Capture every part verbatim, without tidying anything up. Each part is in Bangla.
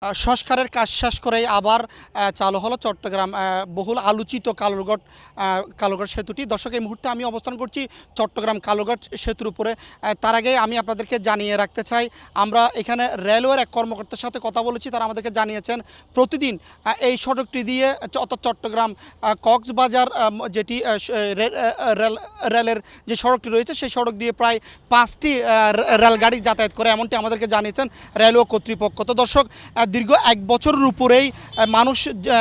সংস্কারের কাজ শেষ করেই আবার চালু হলো চট্টগ্রাম বহুল আলোচিত কালুরঘাট কালুরঘাট সেতুটি। দর্শক, এই মুহূর্তে আমি অবস্থান করছি চট্টগ্রাম কালুরঘাট সেতুর উপরে। তার আগে আমি আপনাদেরকে জানিয়ে রাখতে চাই, আমরা এখানে রেলওয়ের এক কর্মকর্তার সাথে কথা বলেছি। তারা আমাদেরকে জানিয়েছেন প্রতিদিন এই সড়কটি দিয়ে অর্থাৎ চট্টগ্রাম কক্সবাজার যেটি রেল রেলের যে সড়কটি রয়েছে সেই সড়ক দিয়ে প্রায় পাঁচটি রেলগাড়ি যাতায়াত করে, এমনটি আমাদেরকে জানিয়েছেন রেলওয়ে কর্তৃপক্ষ। তো দর্শক, দীর্ঘ এক বছরের উপরেই মানুষ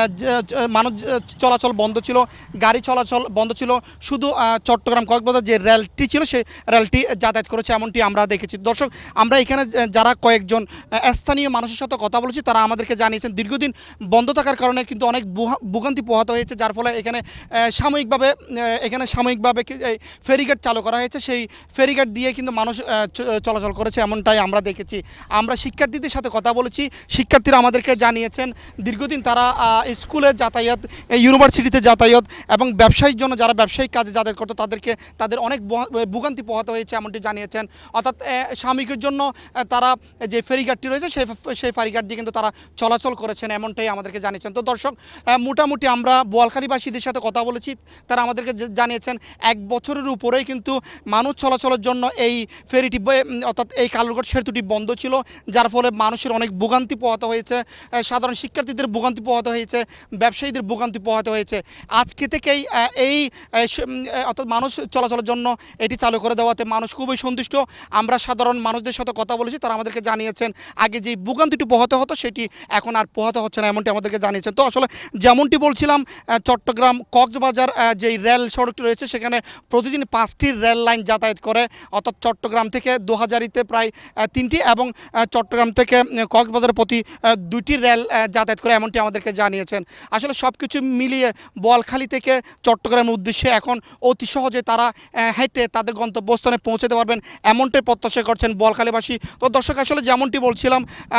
মানুষ চলাচল বন্ধ ছিল, গাড়ি চলাচল বন্ধ ছিল। শুধু চট্টগ্রাম কক্সবাজার যে রেলটি ছিল সেই রেলটি যাতায়াত করেছে, এমনটি আমরা দেখেছি। দর্শক, আমরা এখানে যারা কয়েকজন স্থানীয় মানুষের সাথে কথা বলেছি, তারা আমাদেরকে জানিয়েছেন দীর্ঘদিন বন্ধ থাকার কারণে কিন্তু অনেক ভোগান্তি পোহাতে হয়েছে, যার ফলে এখানে সাময়িকভাবে এখানে সাময়িকভাবে ফেরিঘাট চালু করা হয়েছে। সেই ফেরিঘাট দিয়ে কিন্তু মানুষ চলাচল করেছে, এমনটাই আমরা দেখেছি। আমরা শিক্ষার্থীদের সাথে কথা বলেছি, শিক্ষার্থীরা আমাদেরকে জানিয়েছেন দীর্ঘদিন তারা স্কুলে যাতায়াত, ইউনিভার্সিটিতে যাতায়াত এবং ব্যবসায়ীর জন্য যারা ব্যবসায়িক কাজে যাতায়াত করতো তাদেরকে তাদের অনেক ভোগান্তি পোহাতে হয়েছে, এমনটি জানিয়েছেন। অর্থাৎ সাময়িকের জন্য তারা যে ফেরিঘাটটি রয়েছে সেই সেই ফেরিঘাট দিয়ে কিন্তু তারা চলাচল করেছেন, এমনটাই আমাদেরকে জানিয়েছেন। তো দর্শক, মোটামুটি আমরা বোয়ালখালীবাসীদের সাথে কথা বলেছি, তারা আমাদেরকে জানিয়েছেন এক বছরের উপরেই কিন্তু মানুষ চলাচলের জন্য এই ফেরিটি অর্থাৎ এই কালুরঘাট সেতুটি বন্ধ ছিল, যার ফলে মানুষের অনেক ভোগান্তি পোহাতে হয়েছে, সাধারণ শিক্ষার্থীদের ভোগান্তি পোহাতে হয়েছে, ব্যবসায়ীদের ভোগান্তি পোহাতে হয়েছে। আজকে থেকেই এই অর্থাৎ মানুষ চলাচলের জন্য এটি চালু করে দেওয়াতে মানুষ খুবই সন্তুষ্ট। আমরা সাধারণ মানুষদের সাথে কথা বলেছি, তারা আমাদেরকে জানিয়েছেন আগে যে ভোগান্তিটি পোহাতে হতো সেটি এখন আর পোহাতে হচ্ছে না, এমনটি আমাদেরকে জানিয়েছেন। তো আসলে যেমনটি বলছিলাম, চট্টগ্রাম কক্সবাজার যেই রেল সড়কটি রয়েছে সেখানে প্রতিদিন পাঁচটি রেল লাইন যাতায়াত করে, অর্থাৎ চট্টগ্রাম থেকে দোহাজারিতে প্রায় তিনটি এবং চট্টগ্রাম থেকে কক্সবাজারের প্রতি দুইটি রেল যাতায়াত করে, এমনটি আমাদেরকে জানিয়েছেন। আসলে সব কিছু মিলিয়ে বোয়ালখালী থেকে চট্টগ্রামের উদ্দেশ্যে এখন অতি সহজে তারা হেঁটে তাদের গন্তব্যস্থানে পৌঁছাতে পারবেন, এমনটাই প্রত্যাশা করছেন বোয়ালখালীবাসী। তো দর্শক, আসলে যেমনটি বলছিলাম,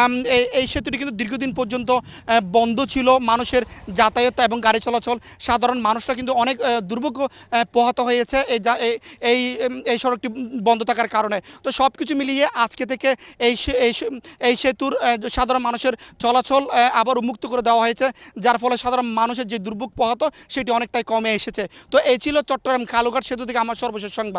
এই সেতুটি কিন্তু দীর্ঘদিন পর্যন্ত বন্ধ ছিল, মানুষের যাতায়াত এবং গাড়ি চলাচল, সাধারণ মানুষরা কিন্তু অনেক দুর্ভোগ পোহাতে হয়েছে এই এই এই সড়কটি বন্ধ থাকার কারণে। তো সব কিছু মিলিয়ে আজকে থেকে এই এই সেতুর সাধারণ মানুষের চলাচল আবার উন্মুক্ত করে দেওয়া হয়েছে, যার ফলে সাধারণ মানুষের যে দুর্ভোগ পোহাতো সেটি অনেকটাই কমে এসেছে। তো এই ছিল চট্টগ্রাম কালুরঘাট সেতু থেকে আমার সর্বশেষ সংবাদ।